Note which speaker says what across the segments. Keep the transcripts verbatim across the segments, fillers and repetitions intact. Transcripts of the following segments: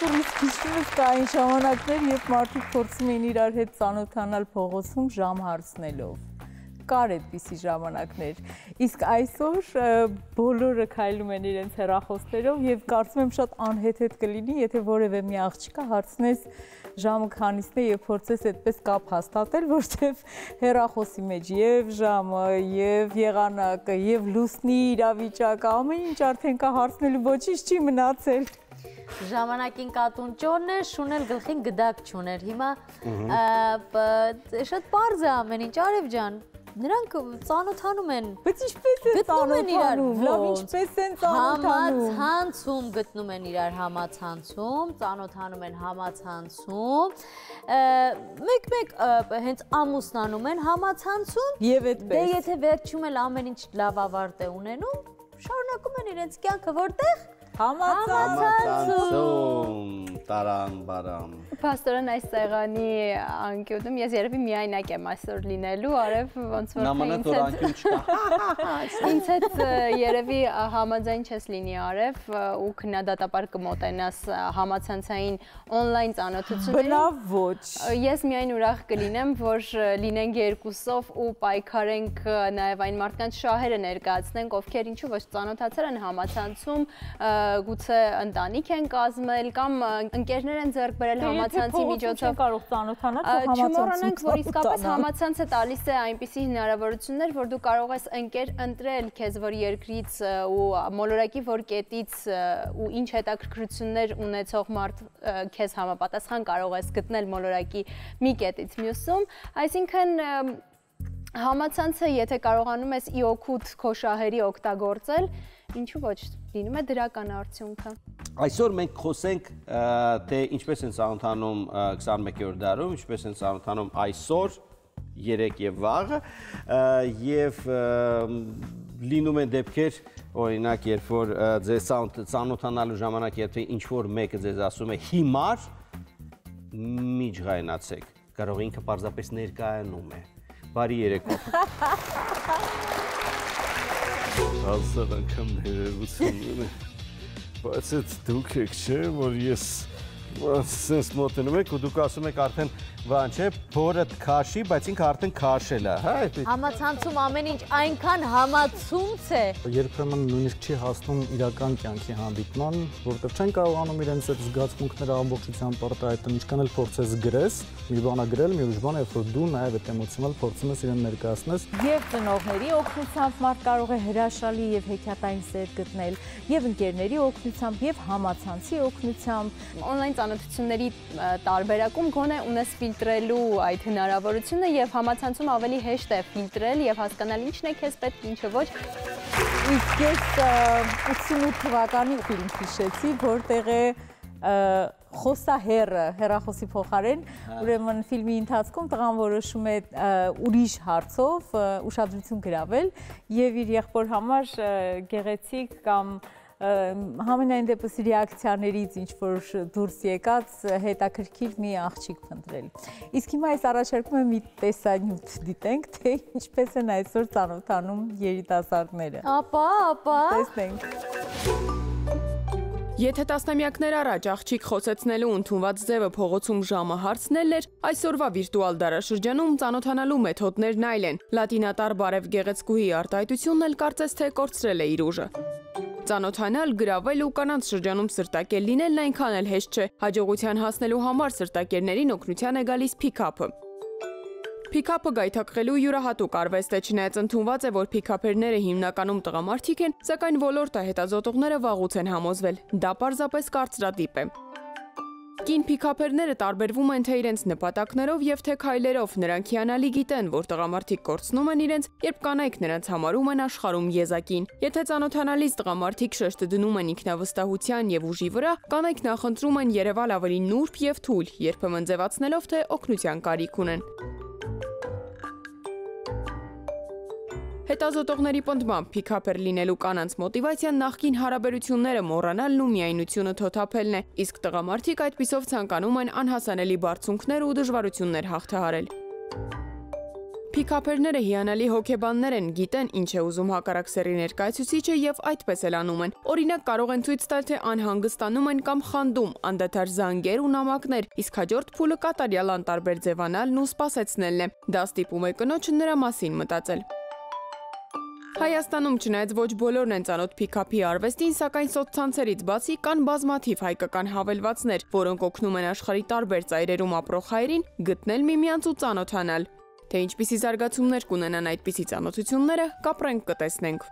Speaker 1: Այսօր իսկ հիշում եք կային ժամանակներ, երբ մարդիկ փորձում էին իրար հետ ծանոթանալ փողոցում ժամ հարցնելով։ Կար այդպիսի ժամանակներ։ Իսկ այսօր բոլորը քայլում են իրենց հեռախոսներով եւ կարծում եմ շատ անհեթեթ կլինի, եթե որևէ մի աղջիկա հարցնես ժամը քանիսն է եւ փորձես այդպես կապ հաստատել, որտեւ հեռախոսի մեջ եւ ժամը, եւ եղանակը, եւ լուսնի իրավիճակը, ամեն ինչ արդեն կա հարցնելու, ոչինչ չի մնացել։
Speaker 2: Ժամանակին կատուն ճորն էր, շունել գլխին գդակ չուներ։ Հիմա շատ պարզ է ամեն ինչ, Արև ջան, նրանք ծանոթանում են։
Speaker 1: Բայց ինչպես են ծանոթանում, լավ ինչպես են ծանոթանում։
Speaker 2: Համացանցում գտնում են իրար համացանցում, ծանոթանում են համացանցում, մեկ-մեկ հենց ամուսնանում են համացանցում։
Speaker 1: Եվ այդպես։
Speaker 2: Դե եթե վերջում էլ ամեն ինչ լավ ավարտ է ունենում, շարունակում են իրենց կյանքը որտեղ։
Speaker 3: Համացանցում, տարան բարան։
Speaker 4: Պաստորեն այս սեղանի անկյունում ես երևի միայնակ եմ այսօր լինելու, Արև ոնց որ
Speaker 3: Նամանդ որ անկյուն չկա։
Speaker 4: Ինձ հետ երևի համաձայն չես լինի, Արև, ու քննադատաբար կմոտենաս համացանցային օնլայն ծանոթություններին։
Speaker 1: Բնավ ոչ։
Speaker 4: Ես միայն ուրախ կլինեմ, որ լինենք երկուսով ու պայքարենք նաև այն մարդկանց շահերը ներկայացնենք, ովքեր ինչու ոչ ծանոթացել են համացանցում, գուցե ընտանիք են կազմել կամ ընկերներ են ձեռք բերել համացանցի միջոցով
Speaker 1: կարող ծանոթանալ
Speaker 4: չմոռանանք, որ իսկապես համացանցը տալիս է այնպիսի հնարավորություններ, որ դու կարող ես ընկեր ընտրել քեզ որ երկրից ու մոլորակի որ կետից ու ինչ հետաքրքրություններ ունեցող մարդ քեզ համապատասխան կարող ես գտնել մոլորակի մի կետից մյուսում, այսինքն համացանցը եթե կարողանում ես ի օգուտ քո շահերի օգտագործել, ինչու ոչ, լինում է դրական արդյունքը։
Speaker 3: Այսօր մենք խոսենք թե ինչպես են ծանոթանում քսանմեկերորդ դարում, ինչպես են ծանոթանում այսօր, երեկ եւ վաղը, եւ լինում են դեպքեր, օրինակ, երբ որ ձեզ ծանոթանալու ժամանակ եթե ինչ որ մեկը ձեզ ասում է հիմար, մի ջղայնացեք, կարող ինքը պարզապես ներկայանում է։ Բարի երեկո։
Speaker 5: Հազար անգամ ներողություն, բայց այդ դուք եք չէ, որ ես սենց մոտենում եք ու դուք ասում եք արդեն բան չէ, բորը քաշի, բայց ինքը արդեն քաշել է, հա։
Speaker 2: Համացանցում ամեն ինչ այնքան համացունց է։
Speaker 6: Երբեմն նույնիսկ չի հասնում իրական կյանքի հանդիպման, որտեղ չեն կարողանում իրենց այդ զգացմունքները ամբողջությամբ արտահայտել, ինչքան էլ փորձես գրես, մի բան է գրել, մի ուրիշ բան է, երբ որ դու նաև այդ էմոցիոնալ փորձում ես իրեն ներկայացնես։
Speaker 1: Եվ ծնողների օգնությամբ մարդ կարող է հրաշալի եւ հեքիաթային սեր գտնել, եւ ընկերների օգնությամբ, եւ համացանցի օգնությամբ։
Speaker 4: Օնլայն ծանոթությունների տարբերակում գոնե ունես ֆիլտրելու այդ հնարավորությունը եւ համացանցում ավելի հեշտ է ֆիլտրել եւ հասկանալ ինչն է քեզ պետք, ինչը ոչ։
Speaker 1: Իսկ ես ութսունութ թվականի ֆիլմ հիշեցի, որտեղ է խոսահերը հեռախոսի փոխարեն, ուրեմն ֆիլմի ընթացքում տղան որոշում է ուրիշ հարցով ուշադրություն գրավել եւ իր եղբոր համար գեղեցիկ կամ համենայն դեպս ռեակցիաներից ինչ որ դուրս եկած հետաքրքիր մի աղջիկ փնտրել։ Իսկ հիմա այս առաջարկում եմ մի տեսանյութ դիտենք, թե ինչպես են այսօր ծանոթանում երիտասարդները։
Speaker 2: Ապա, ապա։
Speaker 1: Տեսնենք։
Speaker 7: Եթե տասնամյակներ առաջ աղջիկ խոսեցնելու ընդունված ձևը փողոցում ժամը հարցնել էր, այսօրվա վիրտուալ դարաշրջանում ծանոթանալու մեթոդներն այլ են։ Լատինատար բարև գեղեցկուհի արտահայտությունն էլ կարծես թե կորցրել է իր ուժը։ Ծանոթանալ, գրավել ու կանանց շրջանում սրտակեր լինելն այնքան էլ հեշտ չէ։ Հաջողության հասնելու համար սրտակերներին օգնության է գալիս փիքափը։ Փիքափը գայթակղելու յուրահատուկ արվեստ է, չնայած ընդունված է, որ փիքափերները հիմնականում տղամարդիկ են, սակայն ոլորտը հետազոտողները վաղուց են համոզվել, դա պարզապես կարծրատիպ է։ Կին փիքափերները տարբերվում են թե իրենց նպատակներով եւ թե քայլերով, նրանք հիանալի գիտեն, որ տղամարդիկ կորցնում են իրենց, երբ կանայք նրանց համարում են աշխարհում եզակին։ Եթե ծանոթանալիս տղամարդիկ շեշտը դնում են ինքնավստահության եւ ուժի վրա, կանայք նախընտրում են երևալ ավելի նուրբ եւ թույլ, երբեմն ձևացնելով թե օգնության կարիք ունեն։ Հետազոտողների պնդմամբ փիքափեր լինելու կանանց մոտիվացիան նախկին հարաբերությունները մոռանալն ու միայնությունը թոթափելն է, իսկ տղամարդիկ այդպիսով ցանկանում են անհասանելի բարձունքներ ու դժվարություններ հաղթահարել։ Փիքափերները հիանալի հոգեբաններ են, գիտեն ինչ է ուզում հակառակ սեռի ներկայացուցիչը եւ այդպես էլ անում են։ Օրինակ կարող են ցույց տալ, թե անհանգստանում են կամ խանդում, անդադար զանգեր ու նամակներ, իսկ հաջորդ փուլը կատարյալ անտարբեր ձևանալն ու սպասեցնելն է։ Դա ստիպում է կնոջը նրա մասին մտածել։ Հայաստանում չնայած ոչ բոլորն են ծանոթ փիքափի արվեստին, սակայն սոցցանցերից բացի կան բազմաթիվ հայկական հավելվածներ, որոնք օգնում են աշխարհի տարբեր ծայրերում ապրող հայերին գտնել միմյանց ու ծանոթանալ։ Թե ինչպիսի զարգացումներ կունենան այդպիսի ծանոթությունները, կապրենք կտեսնենք։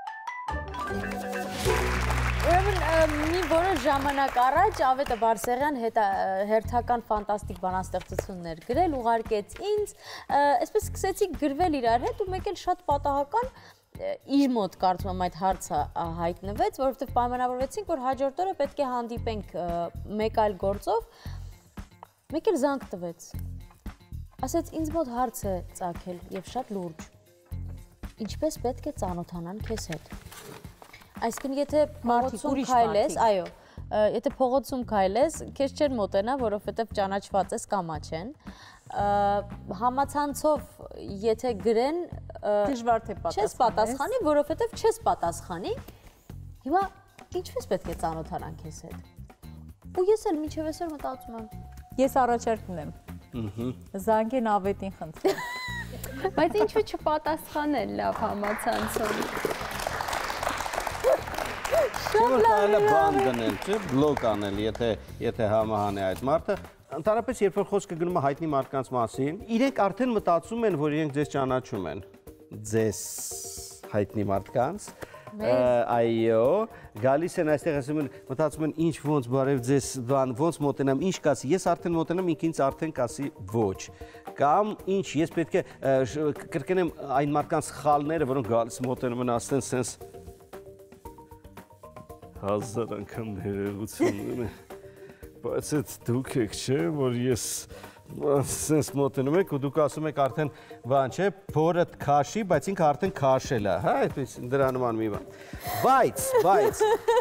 Speaker 2: Ուրեմն մի որոշ ժամանակ առաջ Ավետը Բարսեղյան հերթական ֆանտաստիկ բանաստեղծություններ գրել, ուղարկեց ինձ, այսպես սկսեցի գրվել իրար հետ ու մեկ էլ շատ պատահական իր մոտ կարծում եմ այդ հարցը հայտնվեց, որովհետև պայմանավորվեցինք, որ հաջորդ օրը պետք է հանդիպենք մեկ այլ գործով, մեկ էլ զանգ տվեց։ Ասեց ինձ մոտ հարց է ծագել եւ շատ լուրջ։ Ինչպես պետք է ծանոթանան քեզ հետ։ Այսինքն եթե փողոցում քայլես, այո, եթե փողոցում քայլես, քեզ չեն մոտենա, որովհետև ճանաչված ես կամա չեն։ Համացանցով եթե գրեն,
Speaker 1: դժվար թե
Speaker 2: չես պատասխանի, որովհետև չես պատասխանի։ Հիմա ինչպես պետք է ծանոթանան քեզ հետ։ Ու ես էլ մինչև այսօր մտածում եմ։
Speaker 1: Ես առաջարկ ունեմ։ Զանգեն Ավետին խնդրեմ։
Speaker 4: Բայց ինչու չպատասխանել լավ համացանցում։
Speaker 3: Շատ լավ բան դնել, չէ՞, բլոկ անել, եթե եթե համահան է այդ մարդը։ Ընդհանրապես երբ որ խոսքը գնում է հայտնի մարդկանց մասին, իրենք արդեն մտածում են, որ իրենք ձեզ ճանաչում են։ Ձեզ հայտնի մարդկանց։ Այո, գալիս են այստեղ ասում են, մտածում են ինչ ոնց բարև ձեզ բան, ոնց մոտենամ, ինչ կասի, ես արդեն մոտենամ, ինքն ինձ արդեն կասի ոչ։ Կամ ինչ, ես պետք է կրկնեմ այն մարդկանց սխալները, որոնք գալիս մոտենում են ասեն սենց
Speaker 5: հազար անգամ ներողություն ունեմ, բայց այդ դուք եք, չէ, որ ես սենց մոտենում եք ու դուք ասում եք արդեն բան չէ, փորդ քաշի, բայց ինքը արդեն քաշել է, հա, այդպես դրա նման մի բան։ Բայց, բայց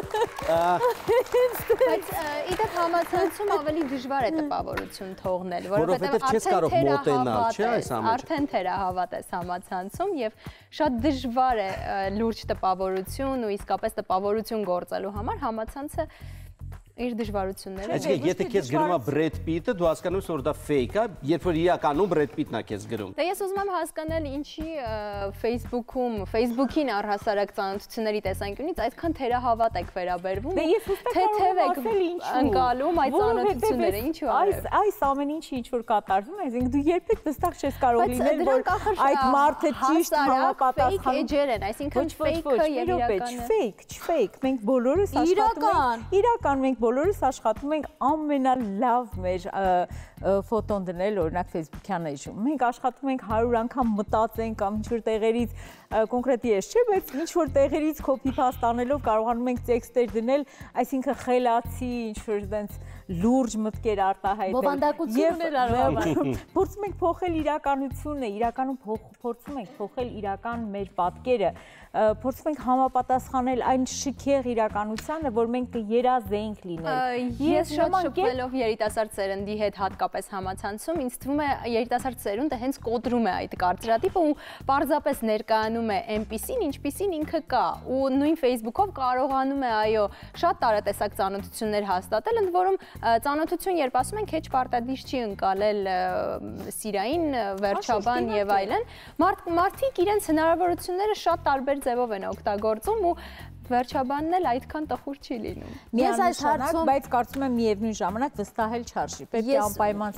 Speaker 4: Բայց իդեպ համացանցում ավելի դժվար է տպավորություն թողնել,
Speaker 3: որովհետև չես կարող մոտենալ, չէ, այս ամենը։
Speaker 4: Արդեն թերահավատ ես համացանցում եւ շատ դժվար է լուրջ տպավորություն ու իսկապես տպավորություն գործելու համար համացանցը իր դժվարությունները։
Speaker 3: Այսինքն եթե քեզ գրում է Բրեդ Պիտը, դու հասկանում ես, որ դա ֆեյք է, երբ որ իրականում Բրեդ Պիտն է քեզ գրում։
Speaker 4: Դե ես ուզում եմ հասկանալ ինչի Facebook-ում, Facebook-ին առհասարակ ծանոթությունների տեսանկյունից այդքան թերահավատ եք վերաբերվում։
Speaker 1: Դե ես
Speaker 4: թեթև եք ընկալում այդ ծանոթությունները, ինչու՞
Speaker 1: այս այս ամեն ինչը ինչ որ կատարվում է, այսինքն դու երբեք վստահ չես կարող լինել, որ այդ մարդը ճիշտ համապատասխանում
Speaker 4: էջեր են, այսինքն ֆեյքը եւ իրականը։
Speaker 1: Ֆեյք, չֆեյք, մենք բոլորս աշխատում ենք իրական, մենք բոլորս աշխատում ենք ամենալավ մեր ֆոտոն դնել, օրինակ Facebook-յան էջում։ Մենք աշխատում ենք հարյուր անգամ մտածենք կամ ինչ-որ տեղերից կոնկրետ ես չէ, բայց ինչ-որ տեղերից copy-paste անելով կարողանում ենք տեքստեր դնել, այսինքն խելացի ինչ-որ դենց լուրջ մտքեր արտահայտել։
Speaker 2: Բովանդակություններ արվում։
Speaker 1: Փորձում ենք փոխել իրականությունը, իրականում փորձում ենք փոխել իրական մեր պատկերը, փորձում ենք համապատասխանել այն շքեղ իրականությանը, որ մենք երազենք լինել։
Speaker 4: Ես շատ շփվելով երիտասարդ սերնդի հետ հատկապես համացանցում, ինձ թվում է երիտասարդ սերունդը հենց կոտրում է այդ կարծրատիպը ու պարզապես ներկայանում է այնպիսին, ինչպիսին ինքը կա։ Ու նույն Facebook-ով կարողանում է, այո, շատ տարատեսակ ծանոթություններ հաստատել, ընդ որում ծանոթություն, երբ ասում ենք, հեչ պարտադիր չի ընկալել սիրային, վերջաբան եւ այլն, մարդիկ իրենց հնարավորությունները շատ տարբեր ձևով են օգտագործում ու վերջաբանն էլ այդքան տխուր չի լինում։
Speaker 1: Ես այս հարցում, բայց կարծում եմ միևնույն ժամանակ վստահել չարժի։ Պետք է անպայման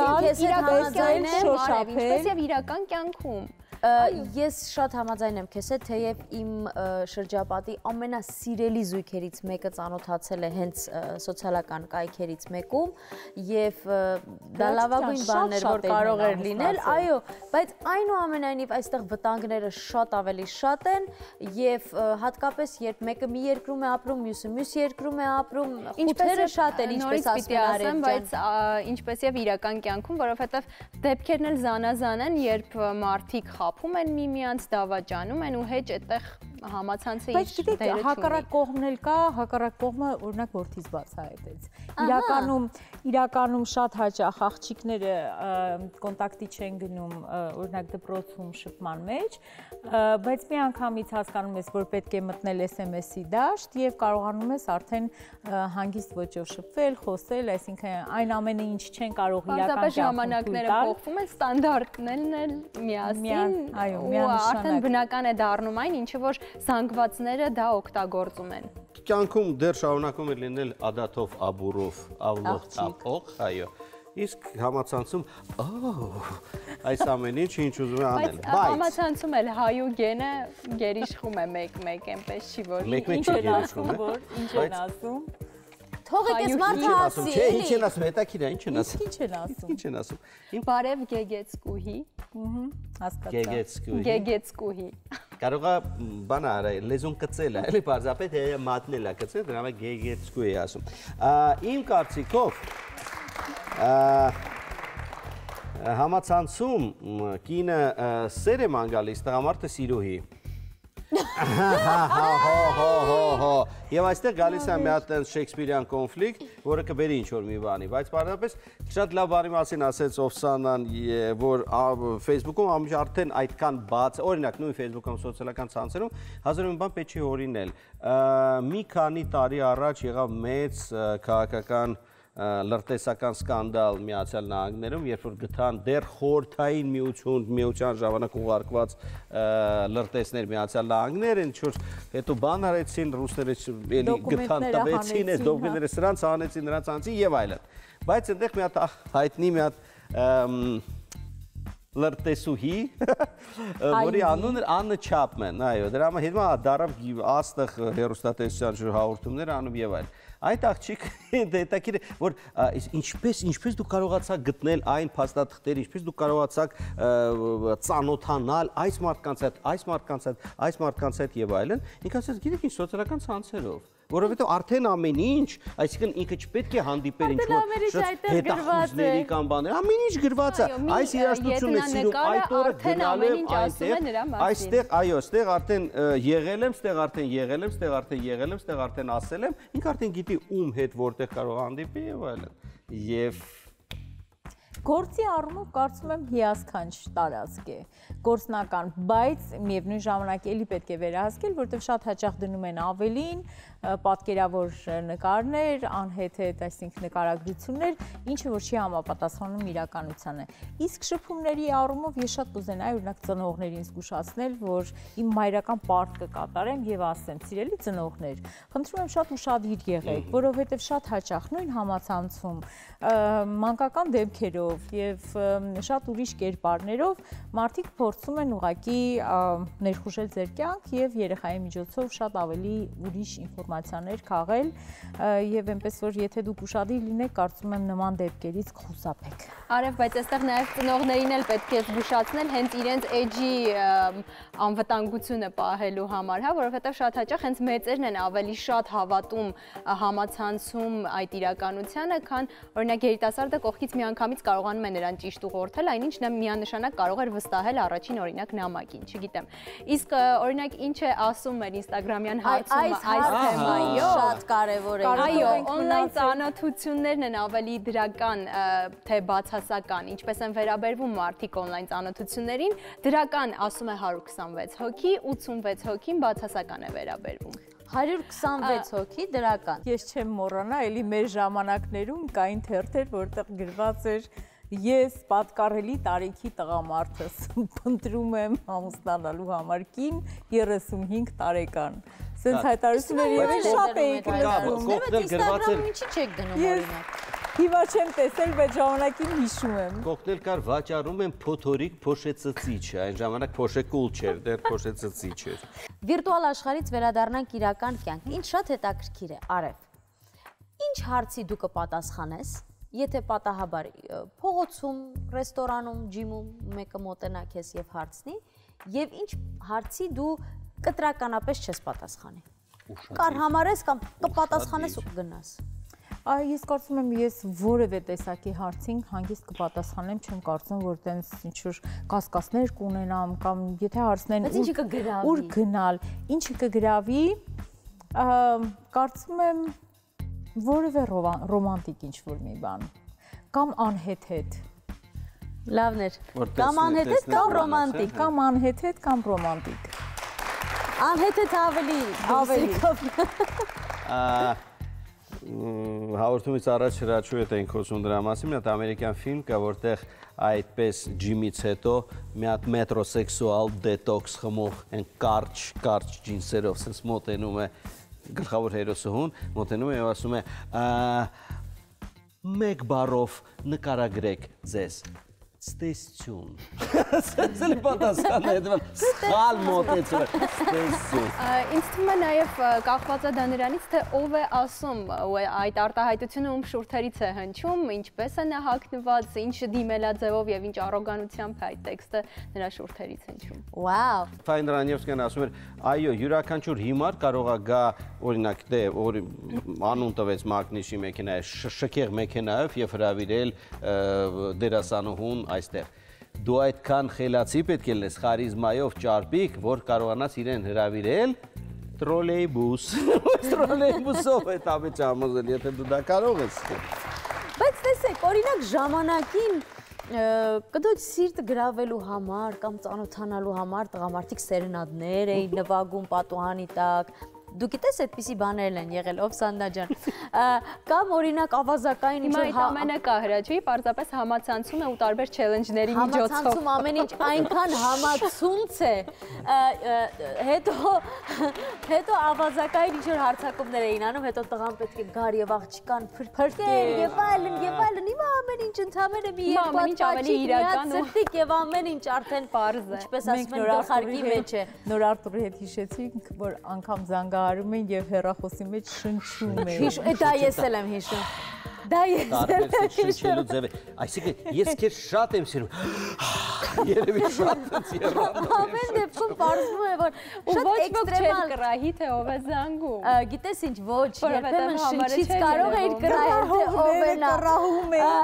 Speaker 4: ինչպես եւ իրական կյանքում։
Speaker 2: Ես շատ համաձայն եմ քեզ հետ, թեև իմ շրջապատի ամենասիրելի զույգերից մեկը ծանոթացել է հենց սոցիալական կայքերից մեկում եւ դա լավագույն բանն էր, որ կարող էր լինել, այո, բայց այնուամենայնիվ այստեղ վտանգները շատ ավելի շատ են եւ հատկապես երբ մեկը մի երկրում է ապրում, մյուսը մյուս երկրում է ապրում, խութերը շատ են, ինչպես ասում
Speaker 4: եմ, բայց ինչպես եւ իրական կյանքում, որովհետեւ դեպքերն էլ զանազան են, երբ մարդիկ խափում են միմյանց, դավաճանում են ու հեչ այդտեղ համացանցը
Speaker 1: Բայց գիտեք, հակառակ կողմն էլ կա, հակառակ կողմը օրինակ որդից բացահայտեց։ Իրականում իրականում շատ հաճախ աղջիկները կոնտակտի չեն գնում օրինակ դպրոցում շփման մեջ, բայց մի անգամից հասկանում ես, որ պետք է մտնել էս էմ էս-ի դաշտ եւ կարողանում ես արդեն հանգիստ ոճով շփվել, խոսել, այսինքն այն ամենը ինչ չեն կարող իրական
Speaker 4: ժամանակները փոխվում են, ստանդարտներն էլ միասին, ու արդեն բնական է դառնում այն, ինչը որ զանգվածները դա օգտագործում են։
Speaker 3: Կյանքում դեռ շարունակում է լինել ադաթով աբուրով, ավլող տապող, այո։ Իսկ համացանցում, այս ամեն ինչ ինչ ուզում է անել,
Speaker 4: բայց համացանցում էլ հայու գենը գերիշխում է մեկ-մեկ, այնպես չի որ
Speaker 3: ինչ են ասում,
Speaker 1: ինչ են ասում։
Speaker 2: Թողեք ես մարդը ասի,
Speaker 3: չէ, ինչ են ասում, հետաքրքիր է, ինչ են ասում։
Speaker 1: Ինչ են ասում։
Speaker 3: Ինչ են ասում։
Speaker 4: Բարև գեգեցկուհի։
Speaker 1: Հասկացա։
Speaker 3: Գեգեցկուհի։
Speaker 4: Գեգեցկուհի։
Speaker 3: Կարող է բան արա, լեզուն կծել է, էլի պարզապես մատնել է կծել, դրա համար գեգեցկուհի է ասում։ Իմ կարծիքով համացանցում կինը սեր է ման գալիս, տղամարդը սիրուհի։ Եվ այստեղ գալիս է մի հատ շեքսպիրյան կոնֆլիկտ, որը կբերի ինչ-որ մի բանի, բայց պարզապես շատ լավ բանի մասին ասեց Օվսանան, որ Facebook-ում արդեն այդքան բաց, օրինակ նույն Facebook-ում սոցիալական ցանցերում հազար մի բան պետք չի հորինել։ Մի քանի տարի առաջ եղավ մեծ քաղաքական լրտեսական սկանդալ Միացյալ Նահանգներում, երբ որ գտան դեռ խորհրդային միություն, միության ժամանակ ուղարկված լրտեսներ Միացյալ Նահանգներ, ինչ որ հետո բան արեցին, ռուսները էլի գտան, տվեցին, այս դոկումենտները սրանց հանեցին, նրանց անցին եւ այլն։ Բայց այնտեղ մի հատ հայտնի մի հատ լրտեսուհի, որի անունը Աննա Չապմեն, այո, դրա համար հիմա դարավ աստղ հեռուստատեսության հաղորդումներ անում եւ այլն։ Այդ աղջիկ հետաքրքիր է, որ ինչպես ինչպես դու կարողացաք գտնել այն փաստաթղթերը, ինչպես դու կարողացաք ծանոթանալ այս մարդկանց հետ, այս մարդկանց հետ, այս մարդկանց հետ եւ այլն, ինքը ասեց, գիտեք ինչ, սոցիալական ցանցերով, որովհետեւ արդեն ամեն ինչ, այսինքն ինքը չպետք է հանդիպեր ինչ-որ հետախուզների կամ բաներ, ամեն ինչ գրված է, այս երաժշտությունն է սիրում, այդ օրը գնալու եմ այնտեղ, այստեղ, այո, այստեղ արդեն եղել եմ, այստեղ արդեն եղել եմ, այստեղ արդեն եղել եմ, այստեղ արդեն ասել եմ, ինքը արդեն գիտի ում հետ որտեղ կարող հանդիպի եւ այլն։ Եվ
Speaker 1: Գործի առումով կարծում եմ հիասքանչ տարածք է, գործնական, բայց միևնույն ժամանակ էլի պետք է վերահսկել, որտեղ շատ հաճախ դնում են ավելին, պատկերավոր նկարներ, անհեթեթ, այսինքն նկարագրություններ, ինչը որ չի համապատասխանում իրականությանը։ Իսկ շփումների առումով ես շատ կուզենայի օրինակ ծնողներին զգուշացնել, որ իմ մայրական պարտ կկատարեմ եւ ասեմ, սիրելի ծնողներ, խնդրում եմ շատ ուշադիր եղեք, որովհետեւ շատ հաճախ նույն համացանցում մանկական դեպքերով եւ շատ ուրիշ կերպարներով մարդիկ փորձում են ուղղակի ներխուժել ձեր կյանք եւ երեխայի միջոցով շատ ավելի ուրիշ ինֆորմացիաներ քաղել եւ այնպես որ եթե դուք ուշադիր լինեք, կարծում եմ նման դեպքերից կխուսափեք։
Speaker 4: Արև, բայց այստեղ նաեւ ծնողներին էլ պետք է զգուշացնել հենց իրենց էջի անվտանգությունը պահելու համար, հա, որովհետեւ շատ հաճախ հենց մեծերն են ավելի շատ հավատում համացանցում այդ իրականությանը, քան օրինակ երիտասարդը կողքից միանգամից կարողանում է նրան ճիշտ ուղղորդել, այնինչ նա միանշանակ կարող էր վստահել առաջին օրինակ նամակին, չգիտեմ։ Իսկ օրինակ ինչ է ասում մեր Instagram-յան հարցումը այս թեմայով,
Speaker 2: շատ կարևոր է։
Speaker 4: Այո, on-line ծանոթություններն են ավելի դրական, թե բացասական, ինչպես են վերաբերվում մարդիկ on-line ծանոթություններին, դրական ասում է հարյուր քսանվեց հոգի, ութսունվեց հոգին բացասական է վերաբերվում։
Speaker 2: հարյուր քսանվեց հոգի դրական։
Speaker 1: Ես չեմ մոռանա, էլի մեր ժամանակներում կային թերթեր, որտեղ գրված էր ես պատկառելի տարիքի տղամարդս փնտրում եմ ամուսնանալու համար կին երեսունհինգ տարեկան։ Սենց հայտարարություններ եւ շատ էի գրում։
Speaker 3: Կողքնել գրված էր
Speaker 2: Ինչի՞ չեք դնում օրինակ։
Speaker 1: Հիմա չեմ տեսել, բայց ժամանակին հիշում եմ։
Speaker 3: Կողքնել կար վաճառում են փոթորիկ փոշեցծիչ, այն ժամանակ փոշեկուլ չէր, դեռ փոշեցծիչ էր։
Speaker 2: Վիրտուալ աշխարհից վերադառնանք իրական կյանք։ Ինչ շատ հետաքրքիր է, Արև։ Ինչ հարցի դու կպատասխանես, եթե պատահաբար փողոցում, ռեստորանում, ջիմում մեկը մոտենա քեզ եւ հարցնի, եւ ինչ հարցի դու կտրականապես չես պատասխանի։ Կար համարես կամ կպատասխանես ու կգնաս։
Speaker 1: Ես կարծում եմ, ես որևէ տեսակի հարցին հանգիստ կպատասխանեմ, չեմ կարծում, որ տենց ինչ-որ կասկածներ կունենամ կամ եթե հարցնեն ուր գնալ, ինչը կգրավի, կարծում եմ որևէ ռոմանտիկ ինչ-որ մի բան, կամ անհեթեթ։
Speaker 2: Լավներ, կամ անհեթեթ, կամ ռոմանտիկ,
Speaker 1: կամ անհեթեթ, կամ ռոմանտիկ։
Speaker 2: Անհեթեթ ավելի, ավելի։
Speaker 3: Հաղորդումից առաջ հրաչու հետ ենք խոսում դրա մասին, մի հատ ամերիկյան ֆիլմ կա, որտեղ այդպես ջիմից հետո մի հատ մետրոսեքսուալ դետոքս խմող են կարճ, կարճ ջինսերով, սենց մոտենում է գլխավոր հերոսուհուն, մոտենում է և ասում է մեկ բառով նկարագրեք ձեզ, ստեսություն։ Սենց էլ պատասխան է հետևան, սխալ մոտեցում է, ստեսություն։
Speaker 4: Ինձ թվում է նաև կախված է դա նրանից, թե ով է ասում այդ արտահայտությունը ում շուրթերից է հնչում, ինչպես է նա հագնված, ինչ դիմելաձևով և ինչ առոգանությամբ է այդ տեքստը նրա շուրթերից հնչում։
Speaker 2: Վաու։
Speaker 3: Ֆայն Դրանևսկյան ասում էր, այո, յուրաքանչյուր հիմար կարող է գա, օրինակ, դե, անուն տվեց Մագնիշի մեքենա է, շքեղ մեքենայով և հրավիրել դերասանուհուն այստեղ։ Դու այդքան խելացի պետք է լինես խարիզմայով ճարպիկ, որ կարողանաս իրեն հրավիրել տրոլեյբուս։ Տրոլեյբուսով է տամիջ ամոզել, եթե դու դա կարող ես։
Speaker 2: Բայց տեսեք, օրինակ ժամանակին կդոջ սիրտը գրավելու համար կամ ծանոթանալու համար տղամարդիկ սերենադներ էին նվագում պատուհանի տակ։ Դու գիտես այդպիսի բաներն են եղել, ով Սանդա ջան, կամ օրինակ ավազակային ինչ-որ
Speaker 4: Հիմա այդ ամենը կա հրաչուի, պարզապես համացանցում է ու տարբեր չելենջների միջոցով։
Speaker 2: Համացանցում ամեն ինչ այնքան համացունց է, հետո ավազակային ինչ-որ հարցակումներ էին անում, հետո տղան պետք է գար և աղջկան փրկեր և այլն և այլն, հիմա ամեն ինչ ընդհանրապես մի երկու հատ պաչիկ, մի հատ սրտիկ և ամեն ինչ արդեն ինչպես ասում են գլխարկի մեջ է։
Speaker 1: Նոր Արտուրի հետ հիշեցինք, որ անգամ զանգահարում են և հեռախոսի մեջ շնչում են։
Speaker 2: Դա ես էլ եմ հիշում։ Դա ես էլ եմ հիշում։
Speaker 3: Այսինքն ես քեզ շատ եմ սիրում։ Երևի շատ ծիռան։
Speaker 2: Ամեն դեպքում պարզվում է, որ շատ էքստրեմալ
Speaker 4: կռահի, թե ով է զանգում։
Speaker 2: Գիտես ինչ, ոչ, երբեմն շնչից կարող էիր կռահել, թե ով է նա։
Speaker 1: Կռահում է։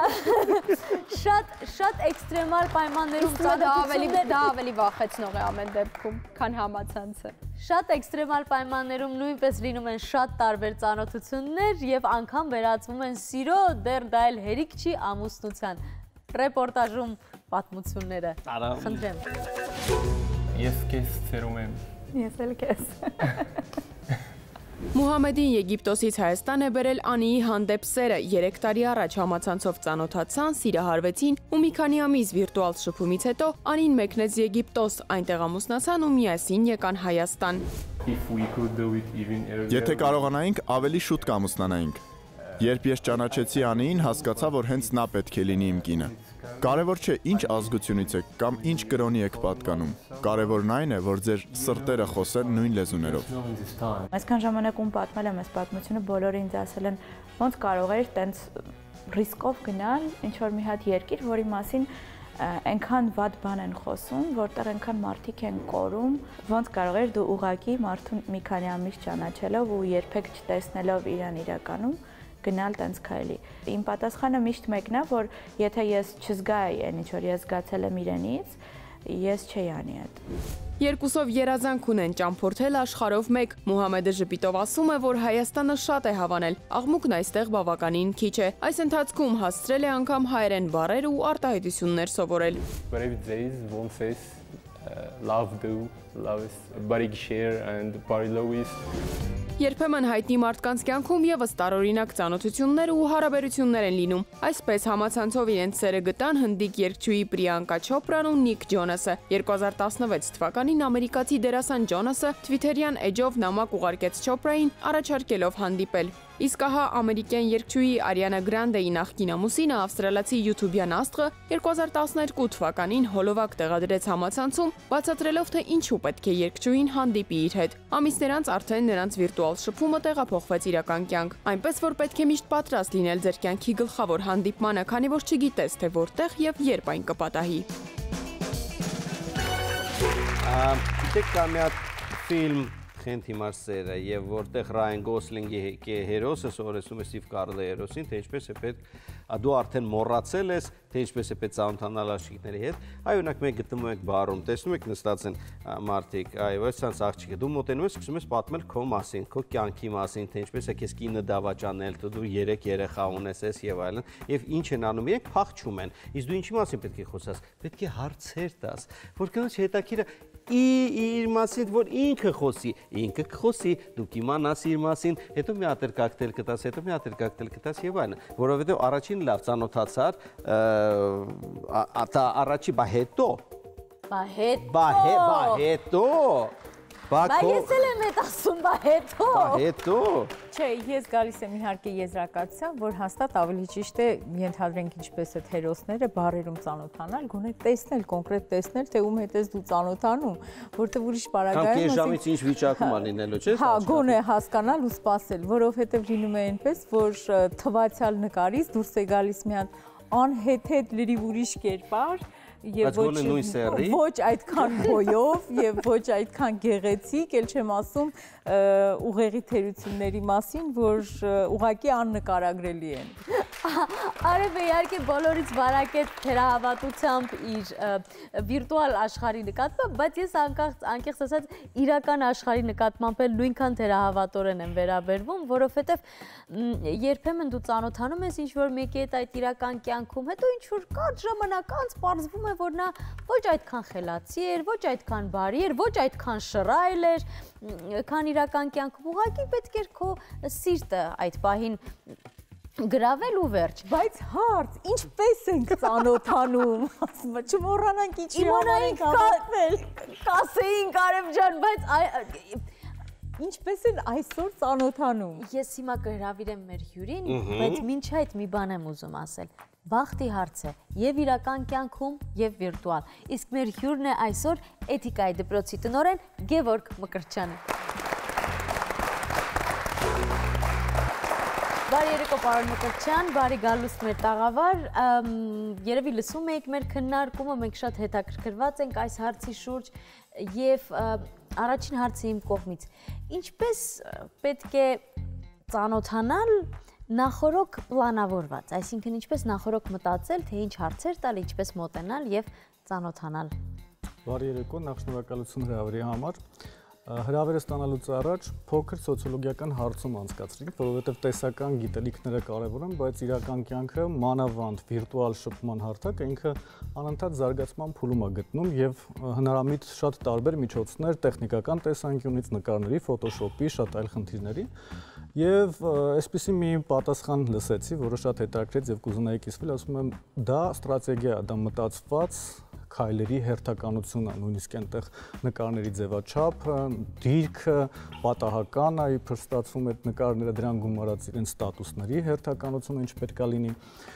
Speaker 2: Շատ էքստրեմալ պայմաններում ծանոթություններ։
Speaker 4: Դա ավելի վախեցնող է ամեն դեպքում, քան համացանցը։
Speaker 2: Շատ էքստրեմալ պայմաններում նույնպես լինում են շատ տարբեր ծանոթություններ և անգամ վերածվում են սիրո, դեռ դա էլ հերիք չի ամուսնության։ Ռեպորտաժում պատմությունները։ Խնդրեմ։
Speaker 8: Ես քեզ սիրում եմ։
Speaker 1: Ես էլ քեզ։
Speaker 7: Մուհամեդին Եգիպտոսից Հայաստան է բերել Անիի հանդեպ սերը, երեք տարի առաջ համացանցով ծանոթացան, սիրահարվեցին ու մի քանի ամիս վիրտուալ շփումից հետո Անին մեկնեց Եգիպտոս, այնտեղ ամուսնացան ու միասին եկան Հայաստան։
Speaker 9: Եթե կարողանայինք, ավելի շուտ կամուսնանայինք։ Երբ ես ճանաչեցի Անիին, հասկացա, որ հենց նա պետք է լինի իմ կինը։ Կարևոր չէ ինչ ազգությունից եք կամ ինչ կրոնի եք պատկանում։ Կարևորն այն է, որ ձեր սրտերը խոսեն նույն լեզուներով։
Speaker 10: Այսքան ժամանակում պատմել եմ այս պատմությունը, բոլորը ինձ ասել են, ոնց կարող էր տենց ռիսկով գնալ ինչ-որ մի հատ երկիր, որի մասին այնքան վատ բան են խոսում, որտեղ այնքան մարդիկ են կորում, ոնց կարող էր դու ուղղակի մարդուն մի քանի ամիս ճանաչելով ու երբեք չտեսնելով իրան իրականում գնալ տենց քայլի։ Իմ պատասխանը միշտ մեկն է, որ եթե ես չզգայի այն ինչ որ ես զգացել եմ իրենից, ես չէի անի այդ։
Speaker 7: Երկուսով երազանք ունեն ճամփորդել աշխարհով մեկ։ Մուհամեդը ժպիտով ասում է, որ Հայաստանը շատ է հավանել։ Աղմուկն այստեղ բավականին քիչ է։ Այս ընթացքում հասցրել է անգամ հայերեն բառեր ու արտահայտություններ սովորել։ Երբեմն հայտնի մարդկանց կյանքում եւս տարօրինակ ծանոթություններ ու հարաբերություններ են լինում։ Այսպես համացանցով իրենց սերը գտան հնդիկ երգչուհի Պրիանկա Չոպրան ու Նիկ Ջոնասը։ երկու հազար տասնվեց թվականին ամերիկացի դերասան Ջոնասը Twitter-յան էջով նամակ ուղարկեց Չոպրային, առաջարկելով հանդիպել։ Իսկ ահա ամերիկյան երգչուհի Արիանա Գրանդեի նախկին ամուսինը ավստրալացի յութուբյան աստղը երկու հազար տասներկու թվականին հոլովակ տեղադրեց համացանցում, բացատրելով, թե ինչու պետք է երգչուհին հանդիպի իր հետ։ Ամիսներ անց արդեն նրանց վիրտուալ շփումը տեղափոխվեց իրական կյանք։ Այնպես որ պետք է միշտ պատրաստ լինել ձեր կյանքի գլխավոր հանդիպմանը, քանի որ չգիտես, թե որտեղ եւ երբ այն կպատահի։
Speaker 3: Գիտեք, կա մի հատ ֆիլմ խենթ հիմար սերը եւ որտեղ Ռայան Գոսլինգի հերոսը սովորեցնում է Ստիվ Կարլի հերոսին, թե ինչպես է պետք դու արդեն մոռացել ես, թե ինչպես է պետք ծանոթանալ աղջիկների հետ։ Այ օրինակ մենք գտնում ենք բարում, տեսնում եք նստած են մարդիկ, այո, այսպես աղջիկը դու մոտենում ես, սկսում ես պատմել քո մասին, քո կյանքի մասին, թե ինչպես է քեզ կինը դավաճանել, դու երեք երեխա ունես ես եւ այլն, եւ ինչ են անում, իրենք փախչում են։ Իսկ դու ինչի մասին պետք է խոսաս։ Պետք է հարցեր տաս, որ կնոջ հետաքրքիրը իր մասին, որ ինքը խոսի, ինքը կխոսի, դու կիմանաս իր մասին, հետո մի հատ կոկտեյլ կտաս, հետո մի հատ կոկտեյլ կտաս եւ այլն, որովհետեւ առաջին լավ ծանոթացար, ատա առաջի բա հետո,
Speaker 2: բա հետո,
Speaker 3: բա հետո,
Speaker 2: բա ես էլ եմ այդ ասում, բա հետո,
Speaker 3: բա հետո,
Speaker 1: չէ, ես գալիս եմ իհարկե եզրակացության, որ հաստատ ավելի ճիշտ է ենթադրենք ինչպես այդ հերոսները բարերում ծանոթանալ, գոնե տեսնել, կոնկրետ տեսնել, թե ում հետ ես դու ծանոթանում, որտեղ ուրիշ պարագայում
Speaker 3: կամ կես ժամից ինչ վիճակում ա լինելու, չէ՞։
Speaker 1: Հա, գոնե հասկանալ ու սպասել, որովհետև լինում է այնպես, որ թվացial նկարից դուրս է գալիս մի հատ անհեթեթ լրիվ ուրիշ կերպար եւ ոչ այդքան բոյով եւ ոչ այդքան գեղեցիկ, ել չեմ ասում ուղեղի թերությունների մասին, որ ուղղակի աննկարագրելի են։
Speaker 2: Արևը իհարկե բոլորից վարակեց թերահավատությամբ իր վիրտուալ աշխարհի նկատմամբ, բայց ես անկեղծ ասած իրական աշխարհի նկատմամբ էլ նույնքան թերահավատորեն եմ վերաբերվում, որովհետև երբեմն դու ծանոթանում ես ինչ-որ մեկի հետ այդ իրական կյանքում, հետո ինչ-որ կարճ ժամանակ անց պարզվում է, որ նա ոչ այդքան խելացի էր, ոչ այդքան բարի էր, ոչ այդքան շռայլ էր, քան իրական կյանքում ուղղակի պետք էր քո սիրտը այդ պահին գրավել ու վերջ։
Speaker 1: Բայց հարց, ինչպես ենք ծանոթանում, ասում եմ, չմոռանանք ինչի համար ենք հավատվել։
Speaker 2: Կասեինք Արև ջան, բայց
Speaker 1: ինչպես են այսօր ծանոթանում։
Speaker 2: Ես հիմա կհրավիրեմ մեր հյուրին, բայց մինչ այդ մի բան եմ ուզում ասել։ Բախտի հարց է եւ իրական կյանքում եւ վիրտուալ։ Իսկ մեր հյուրն է այսօր Էթիկայի դպրոցի տնօրեն Գևորգ Մկրտչյանը։ Բարի երեկո պարոն Մկրտչյան, բարի գալուստ մեր տաղավար, երևի լսում եք մեր քննարկումը, մենք շատ հետաքրքրված ենք այս հարցի շուրջ եւ առաջին հարցը իմ կողմից, ինչպես պետք է ծանոթանալ նախորոք պլանավորված, այսինքն ինչպես նախորոք մտածել, թե ինչ հարցեր տալ, ինչպես մոտենալ եւ ծանոթանալ։
Speaker 6: Բարի երեկո, նախ շնորհակալություն հրավերի համար։ Հրավերը ստանալուց առաջ փոքր սոցիոլոգիական հարցում անցկացրինք, որովհետև տեսական գիտելիքները կարևոր են, բայց իրական կյանքը մանավանդ վիրտուալ շփման հարթակը ինքը անընդհատ զարգացման փուլում է գտնում եւ հնարամիտ շատ տարբեր միջոցներ տեխնիկական տեսանկյունից, նկարների, ֆոտոշոպի, շատ այլ խնդիրների եւ այսպեսի մի պատասխան լսեցի, որը շատ հետաքրքրեց եւ կուզենայի կիսվել, ասում եմ, դա ստրատեգիա է, դա մտածված քայլերի հերթականությունը, նույնիսկ այնտեղ նկարների ձևաչափը, դիրքը, պատահականը, իբր ստացվում է նկարները դրան գումարած իրենց ստատուսների հերթականությունը ինչ պետք է լինի։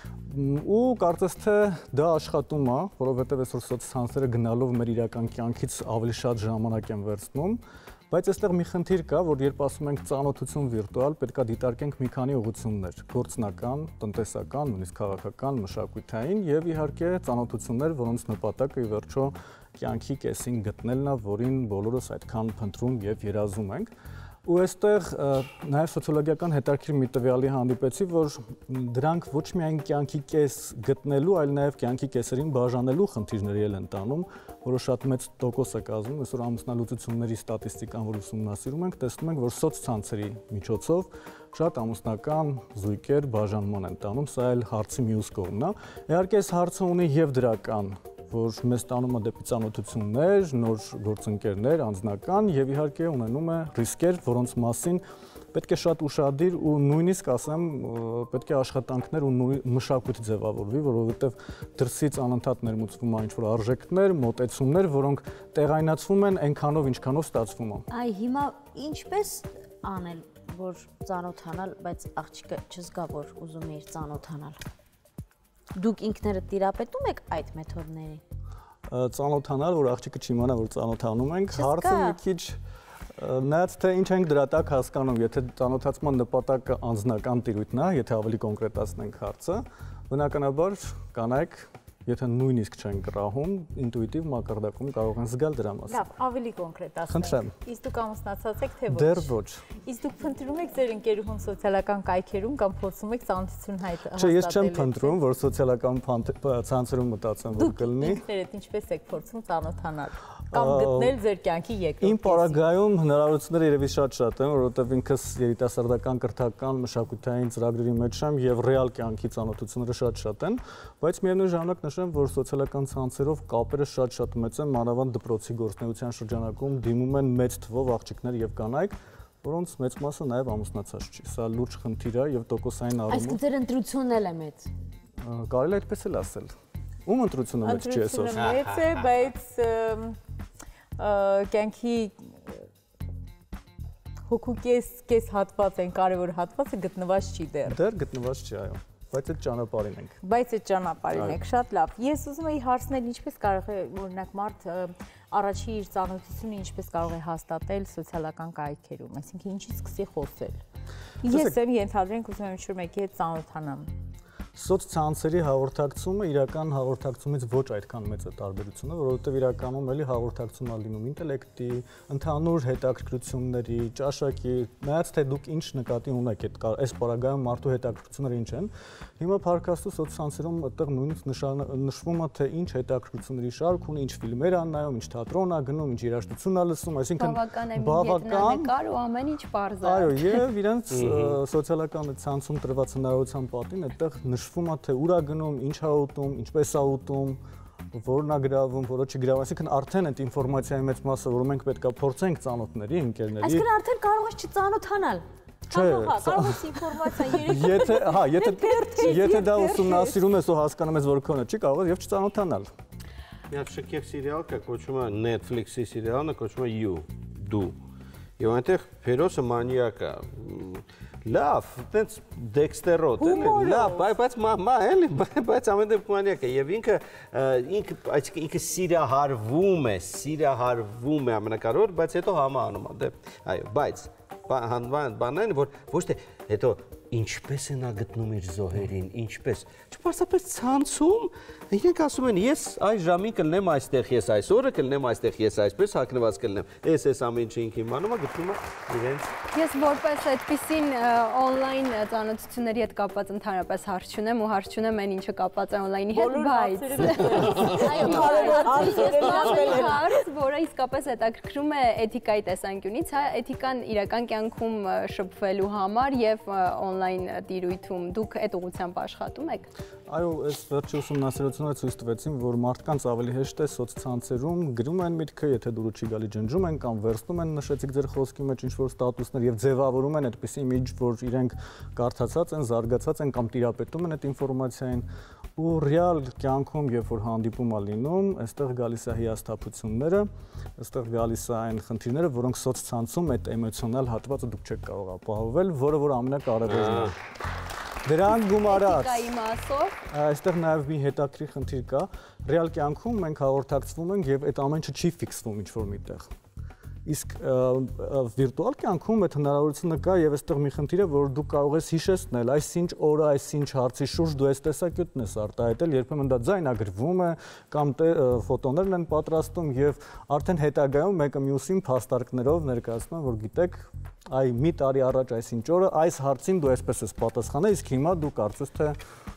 Speaker 6: Ու կարծես թե դա աշխատում է, որովհետև այսօր սոցցանցերը գնալով մեր իրական կյանքից ավելի շատ ժամանակ են վերցնում, բայց այստեղ մի խնդիր կա, որ երբ ասում ենք ծանոթություն վիրտուալ, պետք է դիտարկենք մի քանի ուղղություններ՝ գործնական, տնտեսական, նույնիսկ քաղաքական, մշակութային եւ իհարկե ծանոթություններ, որոնց նպատակը ի վերջո կյանքի կեսին գտնելն է, որին բոլորս այդքան փնտրում եւ երազում ենք։ Ու այստեղ նաև սոցիոլոգիական հետաքրքիր մի տվյալի հանդիպեցի, որ դրանք ոչ միայն կյանքի կես գտնելու, այլ նաև կյանքի կեսերին բաժանելու խնդիրների էլ են տանում, որը շատ մեծ տոկոս է կազմում։ Այսօր ամուսնալուծությունների ստատիստիկան, որ ուսումնասիրում ենք, տեսնում ենք, որ սոցցանցերի միջոցով շատ ամուսնական զույգեր բաժանման են տանում, սա էլ հարցի մյուս կողմն է։ Իհարկե, այս հարցը ունի եւ դրական, որ մեզ տանում է դեպի ծանոթություններ, նոր գործընկերներ, անձնական եւ իհարկե ունենում է ռիսկեր, որոնց մասին պետք է շատ ուշադիր ու նույնիսկ ասեմ, պետք է աշխատանքներ ու մշակույթ ձևավորվի, որովհետեւ դրսից անընդհատ ներմուծվում է ինչ-որ արժեքներ, մոտեցումներ, որոնք տեղայնացվում են այնքանով, ինչքանով ստացվում է։
Speaker 2: Այ հիմա ինչպես անել, որ ծանոթանալ, բայց աղջիկը չզգա, որ ուզում է իր ծանոթանալ։ Դուք ինքներդ տիրապետում եք այդ մեթոդների։
Speaker 6: Ծանոթանալ, որ աղջիկը չիմանա, որ ծանոթանում ենք, հարցը մի քիչ նայած թե ինչ ենք դրա տակ հասկանում, եթե ծանոթացման նպատակը անձնական տիրույթն է, եթե ավելի կոնկրետացնենք հարցը, բնականաբար կանայք եթե նույնիսկ չեն կռահում, ինտուիտիվ մակարդակում կարող են զգալ դրա մասին։
Speaker 1: Լավ, ավելի կոնկրետ ասեմ։
Speaker 6: Խնդրեմ։
Speaker 1: Իսկ դուք ամուսնացած եք թե ոչ։
Speaker 6: Դեռ ոչ։
Speaker 1: Իսկ դուք փնտրում եք ձեր ընկերուհուն սոցիալական կայքերում կամ փորձում եք ծանոթություն հայտնել։
Speaker 6: Չէ, ես չեմ փնտրում, որ սոցիալական ցանցերում մտածեմ, որ կլինի։
Speaker 1: Դուք ինքներդ ինչպես եք փորձում ծանոթանալ կամ գտնել ձեր կյանքի երկրորդ։
Speaker 6: Իմ պարագայում հնարավորությունները երևի շատ-շատ են, որովհետև ինքս երիտասարդական կրթական մշակութային ծրագրերի մեջ եմ եւ ռեալ կյանքի ծանոթությունները շատ-շատ են, բայց միևնույն ժամանակ նշեմ, որ սոցիալական ցանցերով կապերը շատ-շատ մեծ են, մանավանդ դպրոցի գործունեության շրջանակում դիմում են մեծ թվով աղջիկներ եւ կանայք, որոնց մեծ մասը նաեւ ամուսնացած չի։ Սա լուրջ խնդիր է եւ տոկոսային առումով։
Speaker 2: Այսինքն ձեր ընտրությունն էլ է մեծ։
Speaker 6: Կարելի է այդպես էլ ասել։ Ում ընտրությունը մեծ չի այսօր։
Speaker 1: Ընտրությունը մեծ է, բայց կյանքի հոգու կես կես հատված են, կարևոր հատվածը գտնված չի դեռ։
Speaker 6: Դեռ գտնված չի, այո, բայց այդ ճանապարհին ենք։
Speaker 1: Բայց այդ ճանապարհին ենք, շատ լավ։ Ես ուզում եի հարցնել, ինչպես կարող է օրինակ մարդ առաջի իր ծանոթությունը ինչպես կարող է հաստատել սոցիալական կայքերում, այսինքն ինչից սկսի խոսել։ Ես եմ ենթադրենք ուզում եմ ինչ-որ մեկի հետ ծանոթանամ։
Speaker 6: Սոցցանցերի հաղորդակցումը իրական հաղորդակցումից ոչ այդքան մեծ է տարբերությունը, որովհետև իրականում էլի հաղորդակցումը լինում ինտելեկտի, ընդհանուր հետաքրքրությունների, ճաշակի, նայած թե դուք ինչ նկատի ունեք այդ այս պարագայում մարդու հետաքրքրությունները ինչ են։ Հիմա փառքաստու սոցցանցերում այդտեղ նույնիսկ նշվում է թե ինչ հետաքրքրությունների շարք ունի, ինչ ֆիլմեր ան նայում, ինչ թատրոն ա գնում, ինչ երաժշտություն ա լսում, այսինքն
Speaker 4: բավական է ու ամեն ինչ բարձր է։
Speaker 6: Այո, եւ իրենց սոցիալական ցանցում տրված հնարավորության պատին այդտեղ նշվում է թե ուր ա գնում, ինչ ա ուտում, ինչպես ա ուտում, որն ա գրավում, որը չի գրավում, այսինքն արդեն այդ ինֆորմացիայի մեծ մասը, որ մենք պետք է փորձենք ծանոթների, ընկերների։
Speaker 2: Այսինքն արդեն կարող ես չծանոթանալ։
Speaker 6: Չէ,
Speaker 1: կարող ես ինֆորմացիա երեք։
Speaker 6: Եթե, հա, եթե եթե դա ուսումնասիրում ես ու հասկանում ես, որ քոնը չի, կարող ես եւ չծանոթանալ։
Speaker 3: Մի հատ շքեղ սերիալ կա, կոչվում է Netflix-ի սերիալը, կոչվում է You, դու։ Եվ այնտեղ հերոսը մանիակ է։ Լավ, այդպես Dexter-ոտ է, լավ, բայց մամա էլի, բայց ամեն դեպքում մանիակ է եւ ինքը ինքը այսինքն ինքը սիրահարվում է, սիրահարվում է ամենակարևոր, բայց հետո համանում է, դե, այո, բայց բանն որ ոչ թե հետո ինչպես է նա գտնում իր զոհերին, ինչպես, չպարզապես ցանցում, իրենք ասում են, ես այս ժամին կլնեմ այստեղ, ես այս օրը կլնեմ այստեղ, ես այսպես հագնված կլնեմ, ես այս ամեն ինչը ինքը իմանում է, գտնում է իրենց։
Speaker 4: Ես որպես այդպիսին on-line ծանոթությունների հետ կապված ընդհանրապես հարց չունեմ ու հարց չունեմ այն ինչը կապված է on-line-ի հետ, բայց հարց, որը իսկապես հետաքրքրում է էթիկայի տեսանկյունից, հա, էթիկան իրական կյանքում շփվելու համար եւ on-line տիրույթում դուք այդ ուղղությամբ աշխատում եք։
Speaker 6: Այո, այս վերջի ուսումնասիրությունները ցույց տվեցին, որ մարդկանց ավելի հեշտ է սոցցանցերում գրում են միտքը, եթե դուրը չի գալի ջնջում են կամ վերցնում են, նշեցիք ձեր խոսքի մեջ ինչ-որ ստատուսներ եւ ձևավորում են այդպիսի իմիջ, որ իրենք կարդացած են, զարգացած են կամ տիրապետում են այդ ինֆորմացիային ու ռեալ կյանքում, երբ որ հանդիպում է լինում, այստեղ գալիս է հիասթափությունները, այստեղ գալիս է այն խնդիրները, որոնք սոցցանցում այդ էմոցիոնալ հատվածը դուք չեք կարող ապահովել, որը որ ամենակարևորն է։ Դրան գումարած, այստեղ նաև մի հետաքրքիր խնդիր կա, ռեալ կյանքում մենք հաղորդակցվում ենք եւ այդ ամեն ինչը չի ֆիքսվում ինչ-որ միտեղ։ Իսկ վիրտուալ կյանքում այդ հնարավորությունը կա եւ այստեղ մի խնդիր է, որ դու կարող ես հիշեցնել, այսինչ օրը, այսինչ հարցի շուրջ դու այս տեսակետն ես արտահայտել, երբեմն դա ձայնագրվում է կամ ֆոտոներն են պատրաստում եւ արդեն հետագայում մեկը մյուսին փաստարկներով ներկայացնում են, որ գիտեք, այ մի տարի առաջ այսինչ օրը այս հարցին դու այսպես ես պատասխանել, իսկ հիմա դու կարծես թե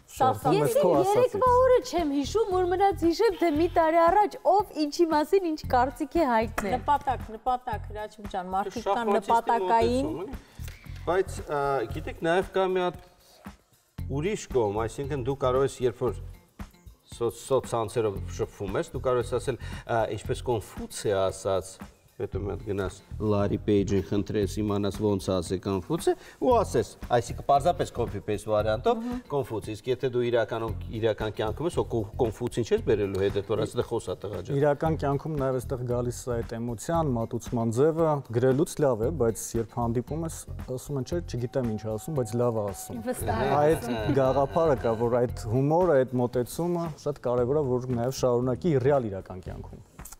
Speaker 2: Ես երեկվա օրը չեմ հիշում, որ մնաց հիշեմ, թե մի տարի առաջ ով ինչի մասին ինչ կարծիք է հայտնել։
Speaker 1: Նպատակ, նպատակ, Հրաչում ջան, մարդիկ կան նպատակային։
Speaker 3: Բայց գիտեք, նաև կա մի հատ ուրիշ կողմ, այսինքն դու կարող ես երբ որ սոցցանցերով շփվում ես, դու կարող ես ասել, ինչպես Կոնֆուցիը ասաց, հետո մի հատ գնաս Լարի Պեյջին խնդրես իմանաս ոնց ասե Կոնֆուցիը ու ասես, այսինքն պարզապես copy-paste վարիանտով Կոնֆուցիը, իսկ եթե դու իրականում իրական կյանքում ես, Կոնֆուցին չես բերելու հետ, որ ասել խոսա տղա ջան։
Speaker 6: Իրական կյանքում նաև այստեղ գալիս է այդ էմոցիան, մատուցման ձևը, գրելուց լավ է, բայց երբ հանդիպում ես, ասում են, չէ, չգիտեմ ինչ ասում, բայց լավ է ասում։ Այդ գաղափարը կա, որ այդ հումորը, այդ մոտեցումը շատ կարևոր է, որ նաև շարունակի ռեալ իրական կյանքում։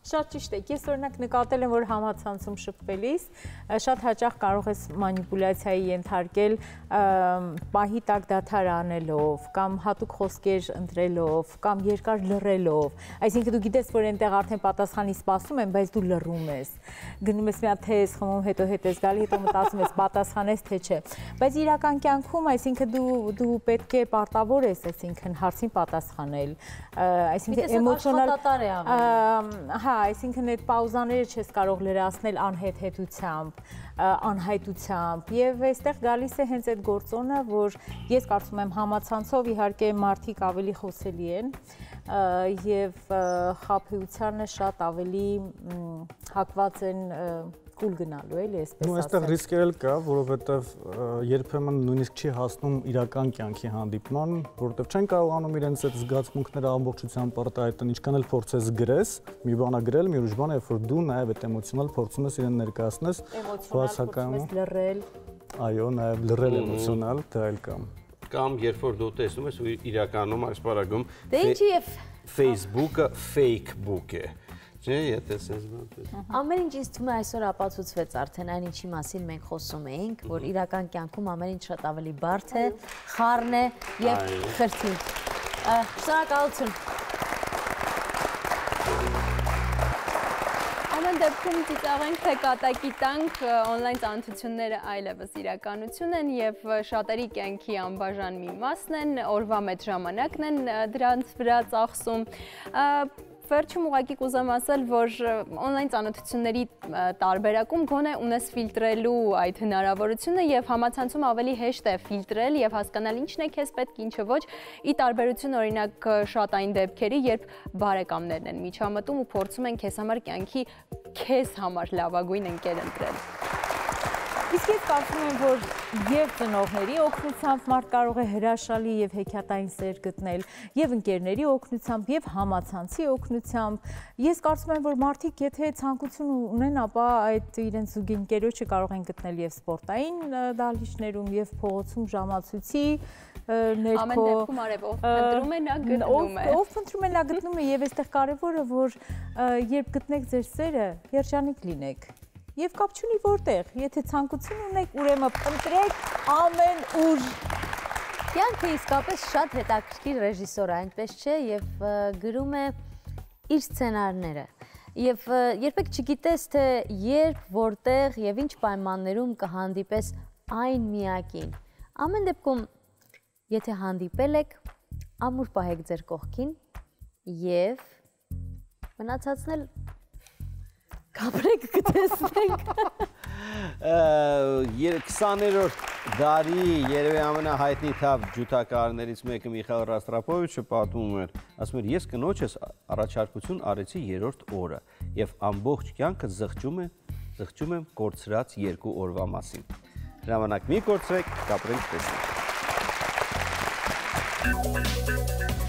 Speaker 1: Շատ ճիշտ է։ Ես օրինակ նկատել եմ, որ համացանցում շփվելիս շատ հաճախ կարող ես մանիպուլյացիայի ենթարկել պահի տակ դադար անելով կամ հատուկ խոսքեր ընտրելով կամ երկար լռելով։ Այսինքն դու գիտես, որ այնտեղ արդեն պատասխանի սպասում են, բայց դու լռում ես։ Գնում ես մի հատ թեզ խմում, հետո հետ ես գալի, հետո մտածում ես պատասխանես թե չէ։ Բայց իրական կյանքում, այսինքն դու դու պետք է պարտավոր ես, այսինքն հարցին պատասխանել, այսինքն էմոցիոնալ հա, այսինքն այդ պաուզաները չես կարող լրացնել անհեթեթությամբ, անհայտությամբ եւ այստեղ գալիս է հենց այդ գործոնը, որ ես կարծում եմ համացանցով իհարկե մարդիկ ավելի խոսելի են եւ խաբեությանը շատ ավելի հակված են կուլ գնալու էլի, այսպես ասած։
Speaker 6: Ու այստեղ ռիսկեր էլ կա, որովհետև երբեմն նույնիսկ չի հասնում իրական կյանքի հանդիպման, որովհետև չեն կարողանում իրենց այդ զգացմունքները ամբողջությամբ արտահայտել, ինչքան էլ փորձես գրես, մի բան է գրել, մի ուրիշ բան է, երբ որ դու նաև այդ էմոցիոնալ փորձում ես իրեն ներկայացնես, բացակայում
Speaker 1: լռել։
Speaker 6: Այո, նաև լռել էմոցիոնալ, դա էլ կա։
Speaker 5: Կամ երբ որ դու տեսնում ես ու իրականում այս բaragում
Speaker 2: Դե ինչի եւ
Speaker 5: Facebook-ը fake book է։ Չէ, եթե sense բան։
Speaker 2: Ամեն ինչ ինձ թվում է այսօր ապացուցվեց արդեն այն ինչի մասին մենք խոսում էինք, որ իրական կյանքում ամեն ինչ շատ ավելի բարդ է, խառն է եւ խրթին։ Շնորհակալություն։
Speaker 4: Ամեն դեպքում ծիծաղենք, թե կատակի տանք օնլայն ծանոթությունները այլևս իրականություն են եւ շատերի կյանքի անբաժան մի մասն են, օրվա մեծ ժամանակն են դրանց վրա ծախսում։ Վերջում ուղղակի կուզեմ ասել, որ օնլայն ծանոթությունների տարբերակում գոնե ունես ֆիլտրելու այդ հնարավորությունը եւ համացանցում ավելի հեշտ է ֆիլտրել եւ հասկանալ ինչն է քեզ պետք, ինչը ոչ, ի տարբերություն օրինակ շատ այն դեպքերի, երբ բարեկամներն են միջամտում ու փորձում են քեզ համար կյանքի քեզ համար լավագույն ընկեր ընտրել։
Speaker 1: Իսկ ես կարծում եմ, որ եւ ծնողների օգնությամբ մարդ կարող է հրաշալի եւ հեքիաթային սեր գտնել, եւ ընկերների օգնությամբ, եւ համացանցի օգնությամբ։ Ես կարծում եմ, որ մարդիկ եթե ցանկություն ունեն, ապա այդ իրենց զուգի ընկերոջը կարող են գտնել եւ սպորտային դահլիճներում, եւ փողոցում ժամացույցի ներքո։
Speaker 4: Ամեն դեպքում արև ով փնտրում է, նա գտնում է։
Speaker 1: Ով փնտրում է, նա գտնում է, եւ այստեղ կարեւորը, որ երբ գտնեք ձեր սերը, երջանիկ լինեք։ Եվ կապ չունի որտեղ, եթե ցանկություն ունեք, ուրեմն փնտրեք ամեն ուր։
Speaker 2: Կյանքը իսկապես շատ հետաքրքիր ռեժիսոր է, այնպես չէ, եւ գրում է իր սցենարները։ Եվ երբեք չգիտես, թե երբ, որտեղ եւ ինչ պայմաններում կհանդիպես այն միակին։ Ամեն դեպքում, եթե հանդիպել եք, ամուր պահեք ձեր կողքին եւ մնացածն էլ կապրեք կտեսնենք։
Speaker 3: քսաներորդ դարի երևի ամենահայտնի թավ ջութակարներից մեկը Միխայել Ռաստրապովիչը պատմում էր, ասում էր, ես կնոջս առաջարկություն արեցի երրորդ օրը եւ ամբողջ կյանքը զղջում եմ, զղջում եմ կորցրած երկու օրվա մասին։ Ժամանակ մի կորցրեք, կապրենք տեսնենք։